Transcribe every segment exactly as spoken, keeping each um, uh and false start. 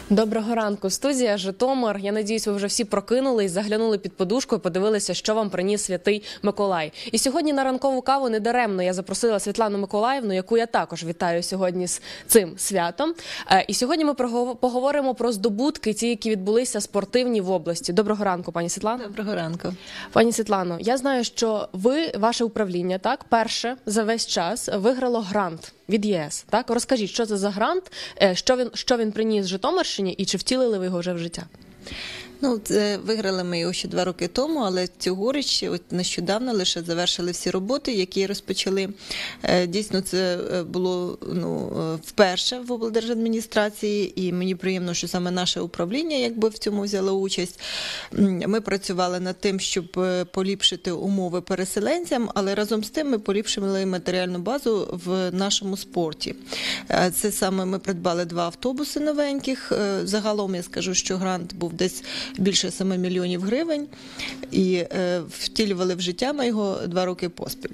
Доброго ранку, студія Житомир. Я надіюсь, ви вже всі прокинулись, заглянули під подушку і подивилися, що вам приніс Святий Миколай. І сьогодні на ранкову каву недаремно я запросила Світлану Миколаївну, яку я також вітаю сьогодні з цим святом. І сьогодні ми поговоримо про здобутки, ті, які відбулися спортивні в області. Доброго ранку, пані Світлано. Доброго ранку. Пані Світлано, я знаю, що ви, ваше управління, так, перше за весь час виграло грант від ЄС. Так? Розкажіть, що це за грант, що він, що він приніс Житомирщині і чи втілили ви його вже в життя? Ну, це, виграли ми його ще два роки тому, але цьогоріч, от нещодавно лише завершили всі роботи, які розпочали. Дійсно, це було ну, вперше в облдержадміністрації, і мені приємно, що саме наше управління якби в цьому взяло участь. Ми працювали над тим, щоб поліпшити умови переселенцям, але разом з тим ми поліпшили матеріальну базу в нашому спорті. Це саме ми придбали два автобуси новеньких. Загалом я скажу, що грант був десь більше семи мільйонів гривень, і е, втілювали в життя ми його два роки поспіль.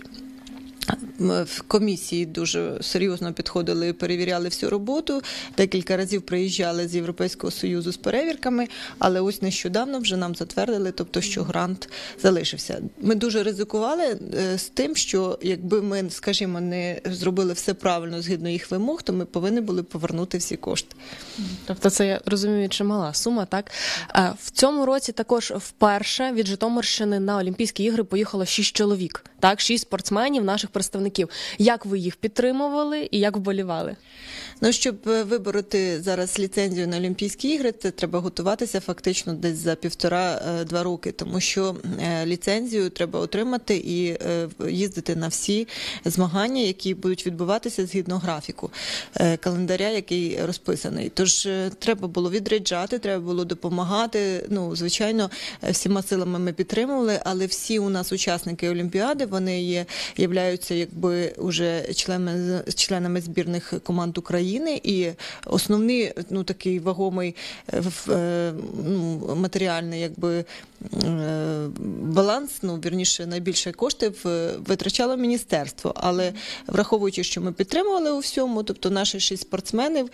В комісії дуже серйозно підходили і перевіряли всю роботу. Декілька разів приїжджали з Європейського Союзу з перевірками, але ось нещодавно вже нам затвердили, тобто, що грант залишився. Ми дуже ризикували з тим, що якби ми, скажімо, не зробили все правильно згідно їх вимог, то ми повинні були повернути всі кошти. Тобто це, я розумію, чимала сума, так? В цьому році також вперше від Житомирщини на Олімпійські ігри поїхало шість чоловік, так? Шість спортсменів, наших представників. Як ви їх підтримували і як вболівали? Ну, щоб вибороти зараз ліцензію на Олімпійські ігри, це треба готуватися фактично десь за півтора-два роки, тому що ліцензію треба отримати і їздити на всі змагання, які будуть відбуватися згідно графіку календаря, який розписаний. Тож треба було відряджати, треба було допомагати. Ну, звичайно, всіма силами ми підтримували, але всі у нас учасники Олімпіади, вони є, являються якби уже членами, членами збірних команд України. І основний, ну, такий вагомий ну, матеріальний якби баланс, ну, вірніше, найбільше коштів витрачало міністерство. Але враховуючи, що ми підтримували у всьому, тобто наші шість спортсменів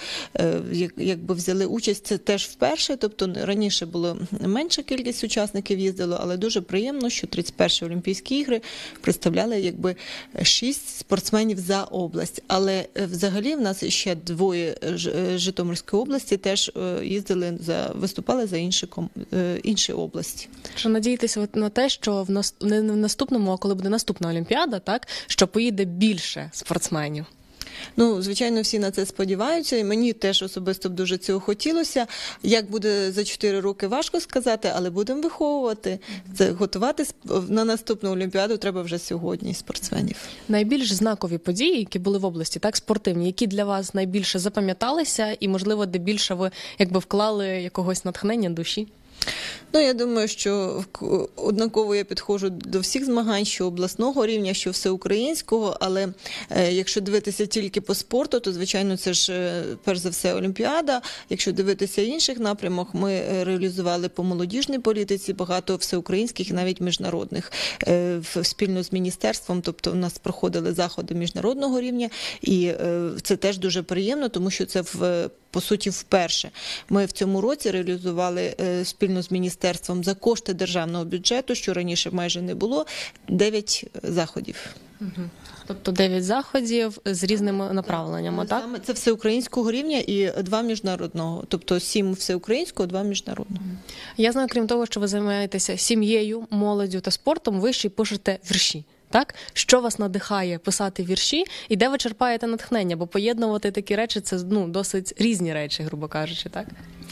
якби взяли участь, це теж вперше, тобто раніше було менша кількість учасників їздило, але дуже приємно, що тридцять перші Олімпійські ігри представляли якби шість спортсменів за область. Але взагалі в нас ще двоє Житомирської області теж їздили, за, виступали за інші, інші області. Чи надієтеся на те, що в нас, не в наступному, а коли буде наступна Олімпіада, так, що поїде більше спортсменів? Ну, звичайно, всі на це сподіваються, і мені теж особисто б дуже цього хотілося. Як буде за чотири роки, важко сказати, але будемо виховувати. Це готувати на наступну Олімпіаду треба вже сьогодні спортсменів. Найбільш знакові події, які були в області, так, спортивні, які для вас найбільше запам'яталися і, можливо, де більше ви якби вклали якогось натхнення душі? Ну, я думаю, що однаково я підходжу до всіх змагань, що обласного рівня, що всеукраїнського, але е, якщо дивитися тільки по спорту, то, звичайно, це ж перш за все Олімпіада. Якщо дивитися інших напрямок, ми реалізували по молодіжній політиці багато всеукраїнських і навіть міжнародних е, спільно з міністерством, тобто у нас проходили заходи міжнародного рівня, і е, це теж дуже приємно, тому що це в по суті, вперше. Ми в цьому році реалізували е, спільно з міністерством за кошти державного бюджету, що раніше майже не було, дев'ять заходів. Угу. Тобто дев'ять заходів з різними направленнями, так? Саме це всеукраїнського рівня і два міжнародного. Тобто сім всеукраїнського, два міжнародного. Я знаю, крім того, що ви займаєтеся сім'єю, молоддю та спортом, ви ще й пишете вірші. Так? Що вас надихає писати вірші і де ви черпаєте натхнення? Бо поєднувати такі речі – це ну, досить різні речі, грубо кажучи, так?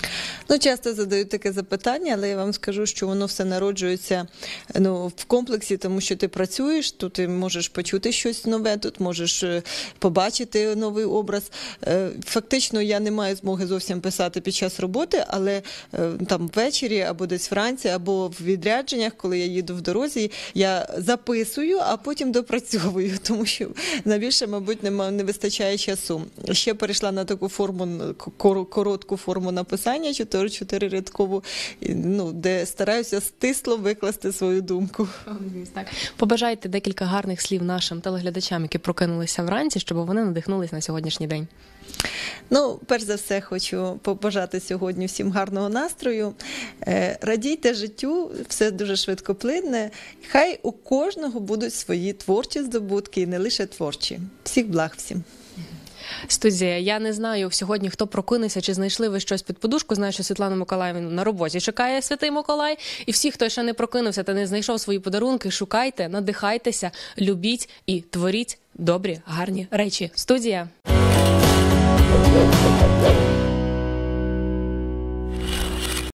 Ну, часто задають таке запитання, але я вам скажу, що воно все народжується ну, в комплексі, тому що ти працюєш, тут ти можеш почути щось нове, тут можеш побачити новий образ. Фактично, я не маю змоги зовсім писати під час роботи, але там ввечері, або десь вранці, або в відрядженнях, коли я їду в дорозі, я записую, а потім допрацьовую, тому що найбільше, мабуть, не, не вистачає часу. Ще перейшла на таку форму, коротку форму написання, чи то чотири чотирирядкову, ну, де стараюся стисло викласти свою думку. Так. Побажайте декілька гарних слів нашим телеглядачам, які прокинулися вранці, щоб вони надихнулись на сьогоднішній день. Ну, перш за все, хочу побажати сьогодні всім гарного настрою. Радійте життю, все дуже швидкоплинне. Хай у кожного будуть свої творчі здобутки, і не лише творчі. Всіх благ всім. Студія, я не знаю сьогодні, хто прокинувся, чи знайшли ви щось під подушку. Знаю, що Світлана Миколаївна на роботі чекає Святий Миколай. І всі, хто ще не прокинувся та не знайшов свої подарунки, шукайте, надихайтеся, любіть і творіть добрі, гарні речі. Студія.